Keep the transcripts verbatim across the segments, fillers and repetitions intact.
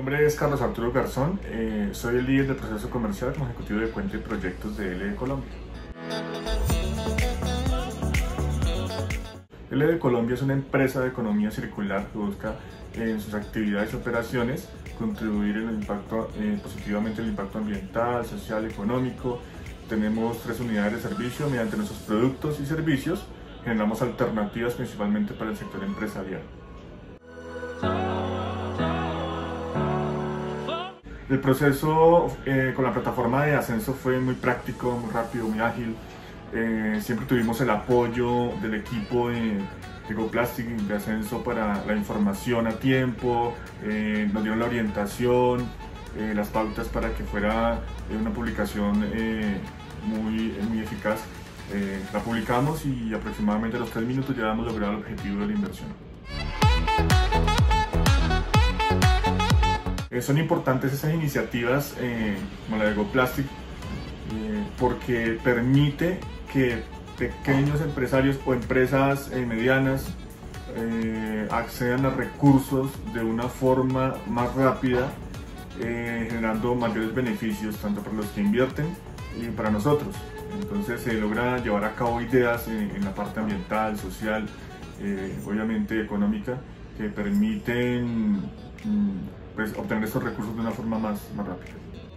nombre es Carlos Arturo Garzón, eh, soy el líder del proceso comercial como ejecutivo de cuenta y proyectos de L E Colombia. L E Colombia es una empresa de economía circular que busca en sus actividades y operaciones contribuir en el impacto, eh, positivamente en el impacto ambiental, social, económico. Tenemos tres unidades de servicio. Mediante nuestros productos y servicios generamos alternativas principalmente para el sector empresarial. El proceso eh, con la plataforma de Ascenso fue muy práctico, muy rápido, muy ágil. Eh, siempre tuvimos el apoyo del equipo de, de GoPlastic, de Ascenso, para la información a tiempo. Eh, nos dieron la orientación, eh, las pautas para que fuera eh, una publicación eh, muy, muy eficaz. Eh, la publicamos y aproximadamente a los tres minutos ya hemos logrado el objetivo de la inversión. Eh, son importantes esas iniciativas eh, como la de GoPlastic eh, porque permite que pequeños empresarios o empresas eh, medianas eh, accedan a recursos de una forma más rápida, eh, generando mayores beneficios tanto para los que invierten y para nosotros. Entonces se logra llevar a cabo ideas en, en la parte ambiental, social, eh, obviamente económica, que permiten mm, pues, obtener estos recursos de una forma más, más rápida.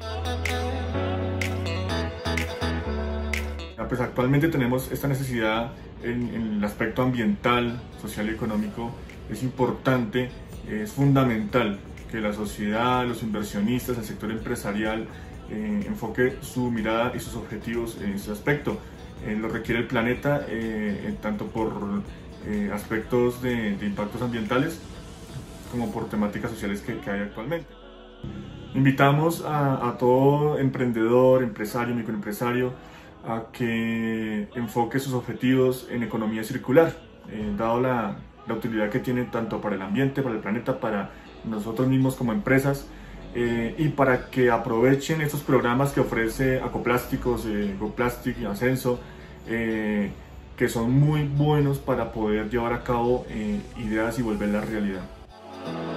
Pues actualmente tenemos esta necesidad en, en el aspecto ambiental, social y económico. Es importante, es fundamental que la sociedad, los inversionistas, el sector empresarial eh, enfoque su mirada y sus objetivos en ese aspecto. Eh, lo requiere el planeta, eh, tanto por eh, aspectos de, de impactos ambientales como por temáticas sociales que, que hay actualmente. Invitamos a, a todo emprendedor, empresario, microempresario a que enfoque sus objetivos en economía circular, eh, dado la, la utilidad que tiene tanto para el ambiente, para el planeta, para nosotros mismos como empresas, eh, y para que aprovechen estos programas que ofrece Acoplásticos, eh, GoPlastic y Ascenso, eh, que son muy buenos para poder llevar a cabo eh, ideas y volverlas realidad.